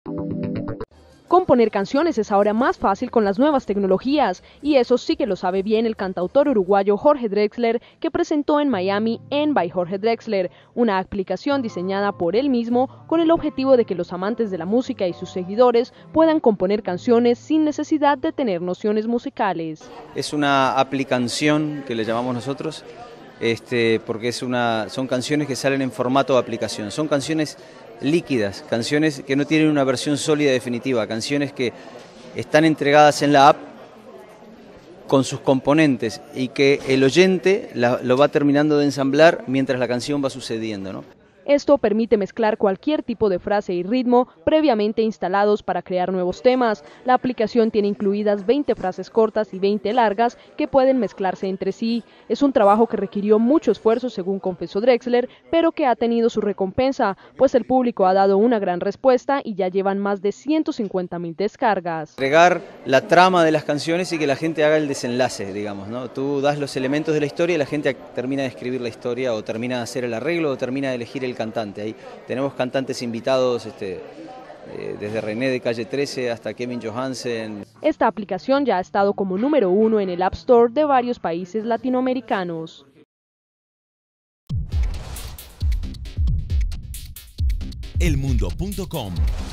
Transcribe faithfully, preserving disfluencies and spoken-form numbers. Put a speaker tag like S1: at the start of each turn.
S1: Componer canciones es ahora más fácil con las nuevas tecnologías, y eso sí que lo sabe bien el cantautor uruguayo Jorge Drexler, que presentó en Miami En by Jorge Drexler, una aplicación diseñada por él mismo con el objetivo de que los amantes de la música y sus seguidores puedan componer canciones sin necesidad de tener nociones musicales.
S2: Es una aplicación que le llamamos nosotros, este, porque es una, son canciones que salen en formato de aplicación, son canciones líquidas, canciones que no tienen una versión sólida definitiva, canciones que están entregadas en la app con sus componentes y que el oyente la, lo va terminando de ensamblar mientras la canción va sucediendo, ¿no?
S1: Esto permite mezclar cualquier tipo de frase y ritmo previamente instalados para crear nuevos temas. La aplicación tiene incluidas veinte frases cortas y veinte largas que pueden mezclarse entre sí. Es un trabajo que requirió mucho esfuerzo, según confesó Drexler, pero que ha tenido su recompensa, pues el público ha dado una gran respuesta y ya llevan más de ciento cincuenta mil descargas.
S2: Agregar la trama de las canciones y que la gente haga el desenlace, digamos, ¿no? Tú das los elementos de la historia y la gente termina de escribir la historia o termina de hacer el arreglo o termina de elegir el cantante. Ahí tenemos cantantes invitados, este, eh, desde René de Calle trece hasta Kevin Johansen.
S1: Esta aplicación ya ha estado como número uno en el App Store de varios países latinoamericanos.
S3: elmundo punto com